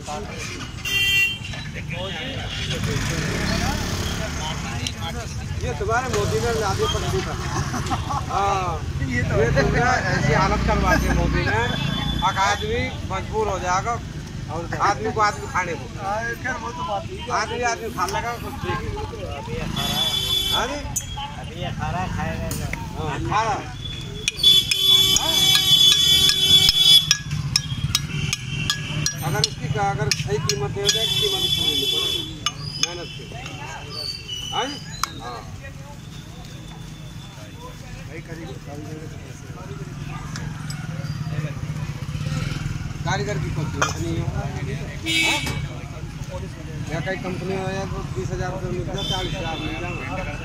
ये तुम्हारे मोदी ने आगे पकड़ी था। हाँ ये तुमने ऐसी हालत करवाते मोदी ने, आदमी मजबूर हो जाएगा और आदमी को आदमी खाने को आदमी खा लगा कुछ ठीक है। अभी ये खारा खाएगा। हाँ खारा अगर सही कीमत दे दे कीमत समझनी पड़ेगी मेहनत से। हाँ हाँ कारीगर की कुछ नहीं है। या कई कंपनी हो या तो 20,000 रुपये मिल जाए, 40,000 मिल जाए।